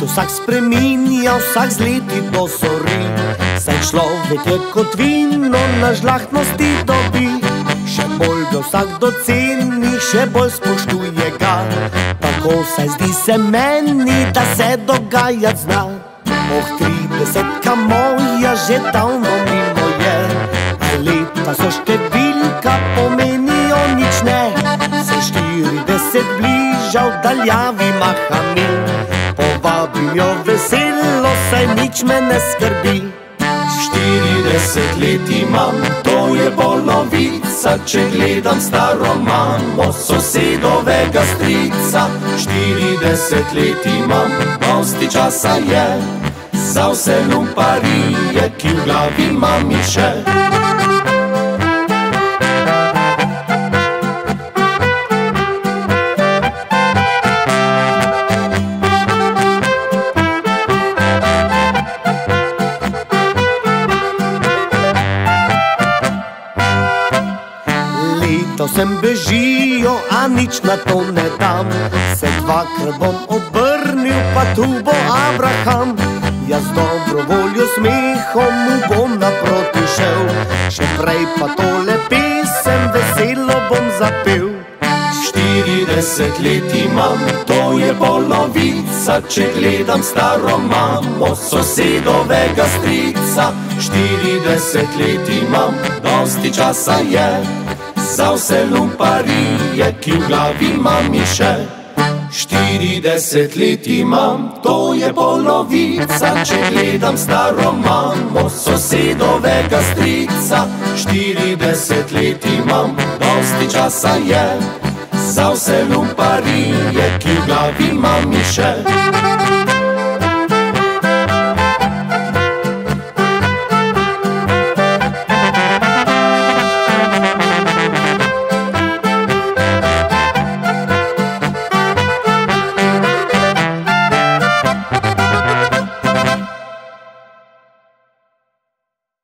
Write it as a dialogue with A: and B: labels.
A: vsak spreminja, vsak z leti dosori. Saj človek je kot vino, na žlahtnosti dobi. Še bolj ga vsakdo ceni, še bolj spoštuje ga. Tako saj zdi se meni, da se dogajat zna. Oh, 30-ka moja že davno mimo je, a leta so številka, pomenijo nič ne. Se 40 bliža, v daljavi maha mi, povabim jo veselo, saj nič me ne skrbi.
B: 40 let imam, to je polovica, če gledam star roman od sosedovega strica. 40 let imam, dosti časa je za vse lumparije, ki v glavi imam jih še.
A: Vsem bežijo, a nič na to ne dam. Se dvakrat bom obrnil, pa tu bo Abraham. Jaz dobro voljo smehom mu bom naproti šel, še prej pa tole pesem veselo bom zapel.
B: 40 let imam, to je polovica, če gledam star roman od sosedovega strica. 40 let imam, dosti časa je za vse lumparije, ki v glavi imam jih še. 40 let imam, to je polovica, če gledam star roman od sosedovega strica. 40 let imam, dosti časa je za vse lumparije, ki v glavi imam jih še.